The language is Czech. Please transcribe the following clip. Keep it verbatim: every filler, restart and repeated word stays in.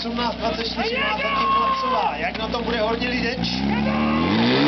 osmnáct dvacet čtyři má zatím Placová. Jak na tom bude Horní Lideč?